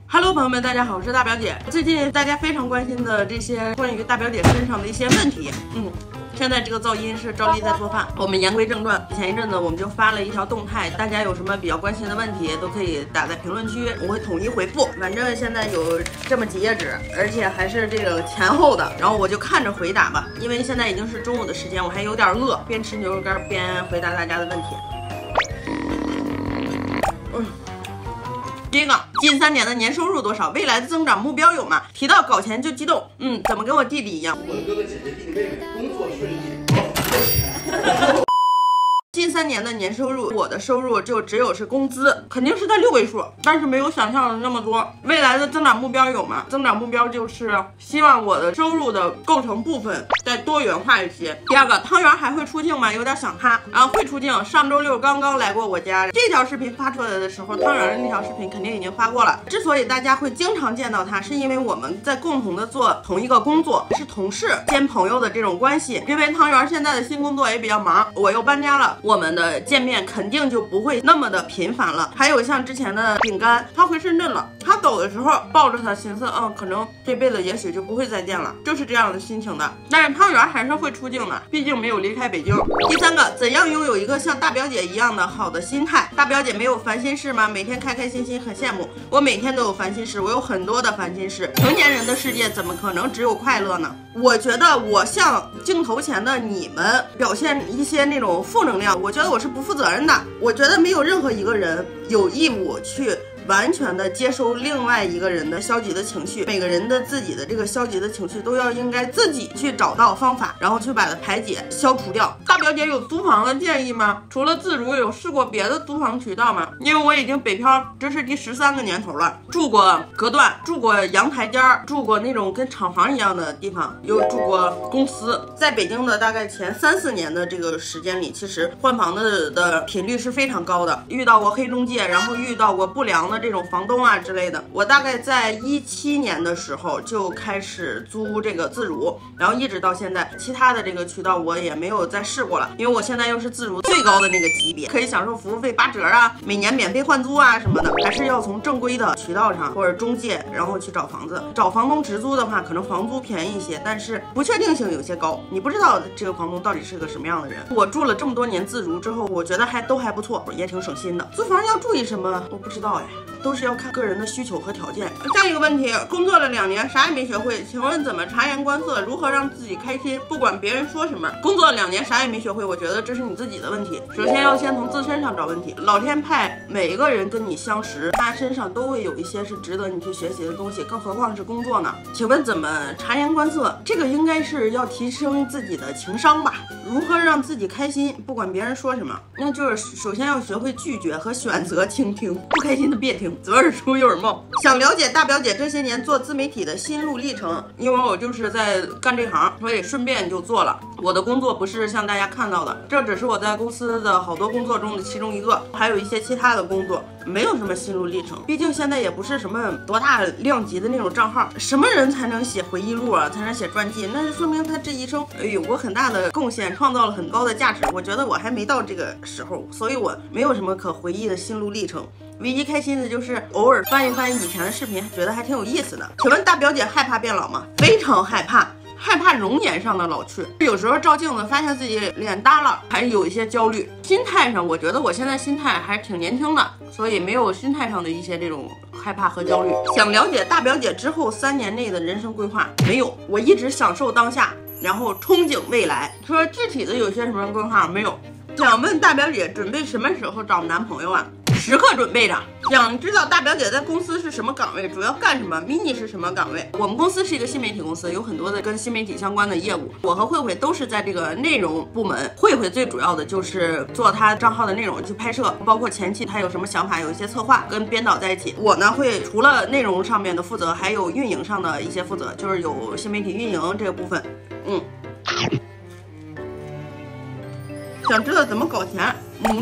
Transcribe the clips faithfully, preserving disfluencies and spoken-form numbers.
Hello， 朋友们，大家好，我是大表姐。最近大家非常关心的这些关于大表姐身上的一些问题，嗯。 现在这个噪音是赵丽在做饭。我们言归正传，前一阵子我们就发了一条动态，大家有什么比较关心的问题，都可以打在评论区，我会统一回复。反正现在有这么几页纸，而且还是这个前后的，然后我就看着回答吧，因为现在已经是中午的时间，我还有点饿，边吃牛肉干边回答大家的问题。嗯。 第一个，近三年的年收入多少？未来的增长目标有吗？提到搞钱就激动，嗯，怎么跟我弟弟一样？ 我的哥哥姐姐弟弟妹妹，工作顺利。 近三年的年收入，我的收入就只有是工资，肯定是在六位数，但是没有想象的那么多。未来的增长目标有吗？增长目标就是希望我的收入的构成部分再多元化一些。第二个，汤圆还会出镜吗？有点想他，然后会出镜。上周六刚刚来过我家，这条视频发出来的时候，汤圆的那条视频肯定已经发过了。之所以大家会经常见到他，是因为我们在共同的做同一个工作，是同事兼朋友的这种关系。因为汤圆现在的新工作也比较忙，我又搬家了。 我们的见面肯定就不会那么的频繁了。还有像之前的饼干，他回深圳了，他走的时候抱着他，寻思，嗯，可能这辈子也许就不会再见了，就是这样的心情的。但是汤圆还是会出镜的，毕竟没有离开北京。第三个，怎样拥有一个像大表姐一样的好的心态？大表姐没有烦心事吗？每天开开心心，很羡慕。我每天都有烦心事，我有很多的烦心事。成年人的世界怎么可能只有快乐呢？我觉得我向镜头前的你们表现一些那种负能量，我觉得我是不负责任的。我觉得没有任何一个人有义务去完全的接收另外一个人的消极的情绪，每个人的自己的这个消极的情绪都要应该自己去找到方法，然后去把它排解消除掉。大表姐有租房的建议吗？除了自如，有试过别的租房渠道吗？因为我已经北漂，这是第十三个年头了，住过隔断，住过阳台间，住过那种跟厂房一样的地方，又住过公司。在北京的大概前三四年的这个时间里，其实换房的的频率是非常高的，遇到过黑中介，然后遇到过不良的这种房东啊之类的。我大概在一七年的时候就开始租这个自如，然后一直到现在，其他的这个渠道我也没有再试过了，因为我现在又是自如最高的那个级别，可以享受服务费八折啊，每年免费换租啊什么的，还是要从正规的渠道上或者中介，然后去找房子。找房东直租的话，可能房租便宜一些，但是不确定性有些高，你不知道这个房东到底是个什么样的人。我住了这么多年自如之后，我觉得还都还不错，也挺省心的。租房要注意什么？我不知道哎。 都是要看个人的需求和条件。下一个问题，工作了两年，啥也没学会，请问怎么察言观色，如何让自己开心？不管别人说什么，工作了两年啥也没学会，我觉得这是你自己的问题。首先要先从自身上找问题。老天派每一个人跟你相识，他身上都会有一些是值得你去学习的东西，更何况是工作呢？请问怎么察言观色？这个应该是要提升自己的情商吧？如何让自己开心？不管别人说什么，那就是首先要学会拒绝和选择倾听，不开心的别听。 左耳出右耳冒。想了解大表姐这些年做自媒体的心路历程，因为我就是在干这行，所以顺便就做了。我的工作不是像大家看到的，这只是我在公司的好多工作中的其中一个，还有一些其他的工作，没有什么心路历程。毕竟现在也不是什么多大量级的那种账号，什么人才能写回忆录啊，才能写传记？那就说明他这一生有过很大的贡献，创造了很高的价值。我觉得我还没到这个时候，所以我没有什么可回忆的心路历程。 唯一开心的就是偶尔翻一翻以前的视频，觉得还挺有意思的。请问大表姐害怕变老吗？非常害怕，害怕容颜上的老去。有时候照镜子发现自己脸耷了，还是有一些焦虑。心态上，我觉得我现在心态还挺年轻的，所以没有心态上的一些这种害怕和焦虑。想了解大表姐之后三年内的人生规划没有？我一直享受当下，然后憧憬未来。说具体的有些什么规划没有？想问大表姐准备什么时候找男朋友啊？ 时刻准备着。想知道大表姐在公司是什么岗位，主要干什么 ？mini 是什么岗位？我们公司是一个新媒体公司，有很多的跟新媒体相关的业务。我和慧慧都是在这个内容部门。慧慧最主要的就是做她账号的内容去拍摄，包括前期她有什么想法，有一些策划跟编导在一起。我呢会除了内容上面的负责，还有运营上的一些负责，就是有新媒体运营这个部分。嗯。想知道怎么搞钱？努力。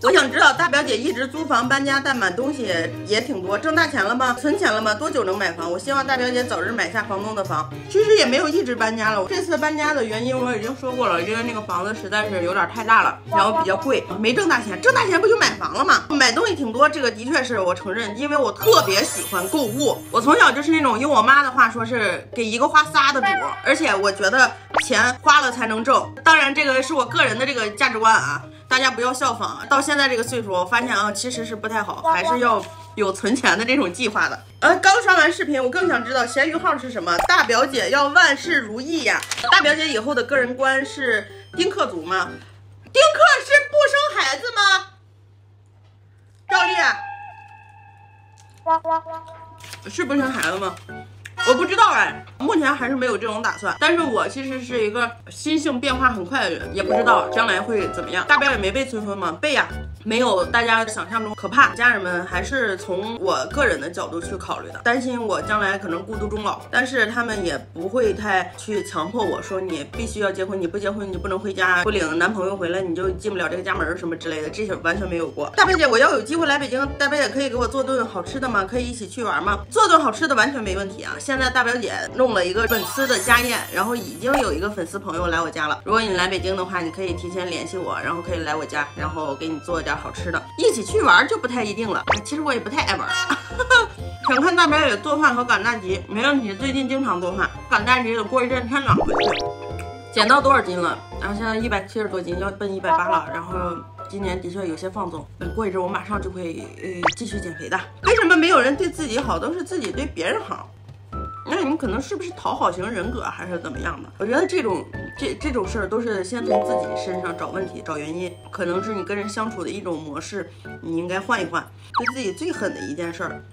我想知道大表姐一直租房搬家，但买东西也挺多，挣大钱了吗？存钱了吗？多久能买房？我希望大表姐早日买下房东的房。其实也没有一直搬家了，这次搬家的原因我已经说过了，因为那个房子实在是有点太大了，然后比较贵，没挣大钱。挣大钱不就买房了吗？买东西挺多，这个的确是我承认，因为我特别喜欢购物。我从小就是那种用我妈的话说是给一个花仨的主，而且我觉得钱花了才能挣。当然这个是我个人的这个价值观啊。大家不要效仿，到现在这个岁数，我发现啊，其实是不太好，还是要有存钱的这种计划的。呃，刚刷完视频，我更想知道闲鱼号是什么。大表姐要万事如意呀！大表姐以后的个人观是丁克族吗？丁克是不生孩子吗？赵丽，是不生孩子吗？我不知道哎，目前还是没有这种打算。但是我其实是一个心性变化很快的人，也不知道将来会怎么样。大表也没被催婚吗？被呀，没有大家想象中可怕。家人们还是从我个人的角度去考虑的，担心我将来可能孤独终老，但是他们也不会太去强迫我说你必须要结婚，你不结婚你不能回家，不领男朋友回来你就进不了这个家门什么之类的，这些完全没有过。大表姐，我要有机会来北京，大表姐可以给我做顿好吃的吗？可以一起去玩吗？做顿好吃的完全没问题啊。现在大表姐弄了一个粉丝的家宴，然后已经有一个粉丝朋友来我家了。如果你来北京的话，你可以提前联系我，然后可以来我家，然后给你做点好吃的，一起去玩就不太一定了。其实我也不太爱玩。想看大表姐做饭和赶大集，没问题，最近经常做饭。赶大集得过一阵天暖回去。减到多少斤了？然后现在一百七十多斤，要奔一百八了。然后今年的确有些放纵，等过一阵我马上就会呃继续减肥的。为什么没有人对自己好，都是自己对别人好？那你们可能是不是讨好型人格，还是怎么样的？我觉得这种这这种事儿都是先从自己身上找问题、找原因，可能是你跟人相处的一种模式，你应该换一换。对自己最狠的一件事儿，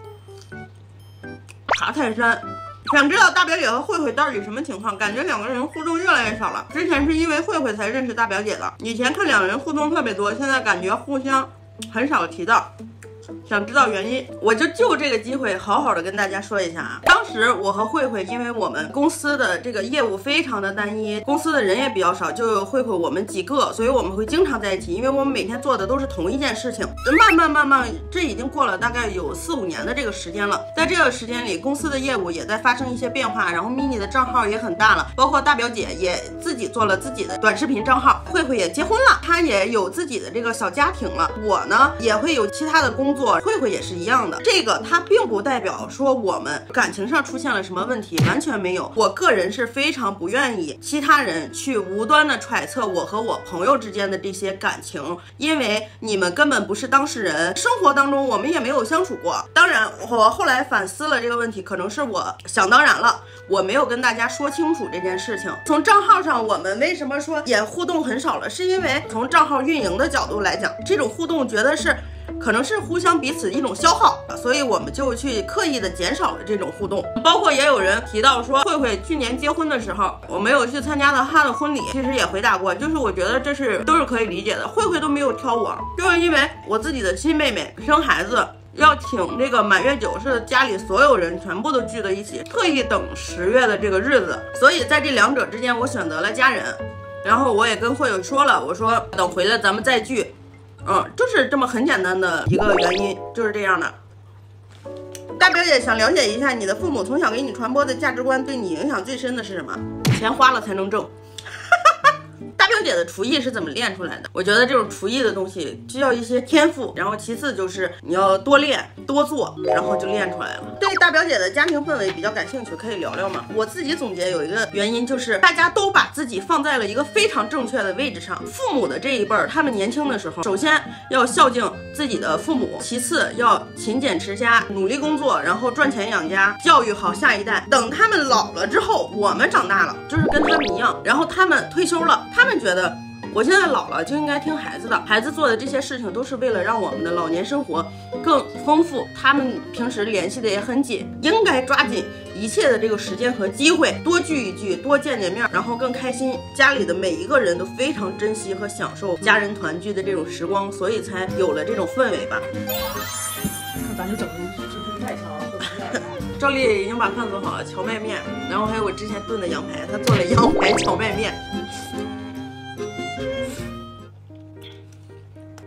爬泰山。想知道大表姐和慧慧到底什么情况？感觉两个人互动越来越少了。之前是因为慧慧才认识大表姐的，以前看两人互动特别多，现在感觉互相很少提到。想知道原因，我就就这个机会好好的跟大家说一下啊。当时我和慧慧，因为我们公司的这个业务非常的单一，公司的人也比较少，就慧慧我们几个，所以我们会经常在一起，因为我们每天做的都是同一件事情。慢慢慢慢，这已经过了大概有四五年的这个时间了。在这个时间里，公司的业务也在发生一些变化，然后 mini 的账号也很大了，包括大表姐也自己做了自己的短视频账号，慧慧也结婚了，她也有自己的这个小家庭了。我呢也会有其他的工作。慧慧也是一样的，这个它并不代表说我们感情上出现了什么问题，完全没有。我个人是非常不愿意其他人去无端的揣测我和我朋友之间的这些感情，因为你们根本不是当事人，生活当中我们也没有相处过。当然，我后来反思了这个问题，可能是我想当然了，我没有跟大家说清楚这件事情。从账号上，我们为什么说也互动很少了，是因为从账号运营的角度来讲，这种互动觉得是可能是互相彼此一种消耗，所以我们就去刻意的减少了这种互动。包括也有人提到说，慧慧去年结婚的时候，我没有去参加了她的婚礼，其实也回答过，就是我觉得这是都是可以理解的。慧慧都没有挑我，就是因为我自己的亲妹妹生孩子要请这个满月酒，是家里所有人全部都聚在一起，特意等十月的这个日子，所以在这两者之间，我选择了家人。然后我也跟慧慧说了，我说等回来咱们再聚。嗯，就是这么很简单的一个原因，就是这样的。大表姐想了解一下，你的父母从小给你传播的价值观对你影响最深的是什么？钱花了才能挣。大表姐的厨艺是怎么练出来的？我觉得这种厨艺的东西需要一些天赋，然后其次就是你要多练多做，然后就练出来了。对大表姐的家庭氛围比较感兴趣，可以聊聊吗？我自己总结有一个原因，就是大家都把自己放在了一个非常正确的位置上。父母的这一辈儿，他们年轻的时候，首先要孝敬自己的父母，其次要勤俭持家，努力工作，然后赚钱养家，教育好下一代。等他们老了之后，我们长大了，就是跟他们一样，然后他们退休了，他们觉得我现在老了就应该听孩子的，孩子做的这些事情都是为了让我们的老年生活更丰富，他们平时联系的也很紧，应该抓紧一切的这个时间和机会，多聚一聚，多见见面，然后更开心。家里的每一个人都非常珍惜和享受家人团聚的这种时光，所以才有了这种氛围吧。 那咱就整个就是太强了。 赵丽已经把饭做好了，荞麦面，然后还有我之前炖的羊排，她做了羊排荞麦面。做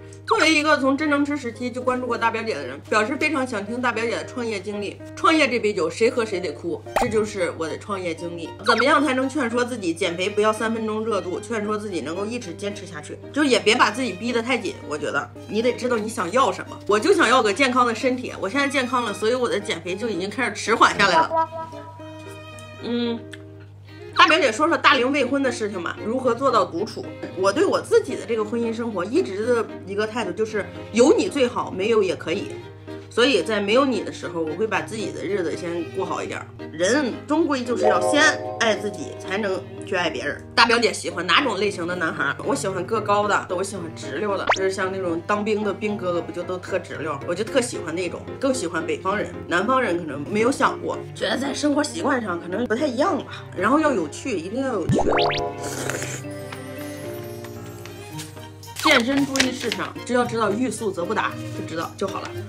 为一个从真能吃时期就关注过大表姐的人，表示非常想听大表姐的创业经历。创业这杯酒，谁喝谁得哭，这就是我的创业经历。怎么样才能劝说自己减肥不要三分钟热度，劝说自己能够一直坚持下去？就也别把自己逼得太紧。我觉得你得知道你想要什么。我就想要个健康的身体，我现在健康了，所以我的减肥就已经开始迟缓下来了。嗯。大表姐说说大龄未婚的事情吧，如何做到独处？我对我自己的这个婚姻生活一直的一个态度就是有你最好，没有也可以。所以在没有你的时候，我会把自己的日子先过好一点。人终归就是要先爱自己，才能去爱别人。大表姐喜欢哪种类型的男孩？我喜欢个高的，我喜欢直溜的，就是像那种当兵的兵哥哥不就都特直溜？我就特喜欢那种，更喜欢北方人。南方人可能没有想过，觉得在生活习惯上可能不太一样吧。然后要有趣，一定要有趣。健身注意事项，只要知道欲速则不达，就知道就好了。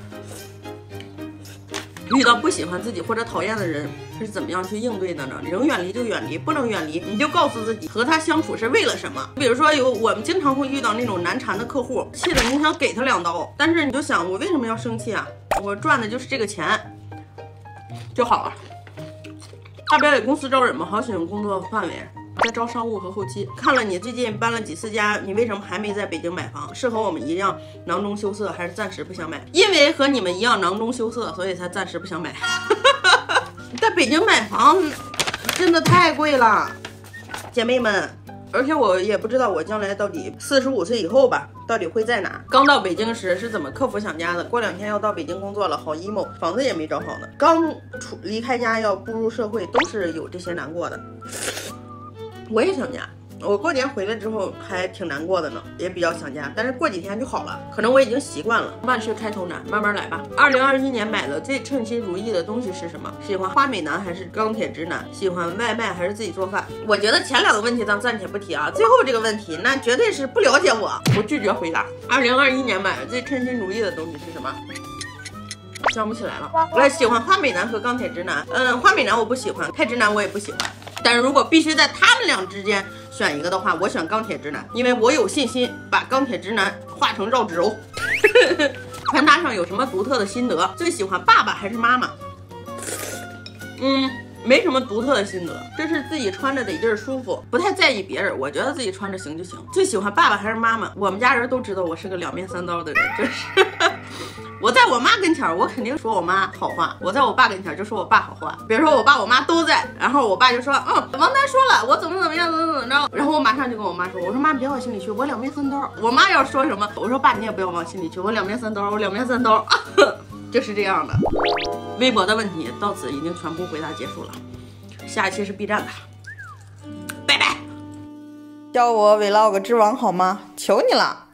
遇到不喜欢自己或者讨厌的人是怎么样去应对的呢？能远离就远离，不能远离你就告诉自己和他相处是为了什么。比如说有我们经常会遇到那种难缠的客户，气得你想给他两刀，但是你就想我为什么要生气啊？我赚的就是这个钱就好了。大表姐公司招人吗？好喜欢工作范围。在招商务和后期，看了你最近搬了几次家，你为什么还没在北京买房？是和我们一样囊中羞涩，还是暂时不想买？因为和你们一样囊中羞涩，所以才暂时不想买。在北京买房真的太贵了，姐妹们。而且我也不知道我将来到底四十五岁以后吧，到底会在哪？刚到北京时是怎么克服想家的？过两天要到北京工作了，好 emo， 房子也没找好呢。刚出离开家要步入社会，都是有这些难过的。我也想家，我过年回来之后还挺难过的呢，也比较想家，但是过几天就好了，可能我已经习惯了。万事开头难，慢慢来吧。二零二一年买的最称心如意的东西是什么？喜欢花美男还是钢铁直男？喜欢外卖还是自己做饭？我觉得前两个问题咱暂且不提啊，最后这个问题那绝对是不了解我，我拒绝回答。二零二一年买的最称心如意的东西是什么？想不起来了。我喜欢花美男和钢铁直男。嗯，花美男我不喜欢，太直男我也不喜欢。但是如果必须在他们俩之间选一个的话，我选钢铁直男，因为我有信心把钢铁直男化成绕指柔。穿搭上有什么独特的心得？最喜欢爸爸还是妈妈？嗯，没什么独特的心得，就是自己穿着得劲儿舒服，不太在意别人，我觉得自己穿着行就行。最喜欢爸爸还是妈妈？我们家人都知道我是个两面三刀的人，就是。我在我妈跟前儿，我肯定说我妈好话；我在我爸跟前儿就说我爸好话。比如说我爸我妈都在，然后我爸就说，嗯，王丹说了，我怎么怎么样，怎么怎么着。然后我马上就跟我妈说，我说妈，别往心里去，我两面三刀。我妈要说什么，我说爸，你也不要往心里去，我两面三刀，我两面三刀，就是这样的。微博的问题到此已经全部回答结束了，下一期是 B 站的，拜拜。叫我 vlog 之王好吗？求你了。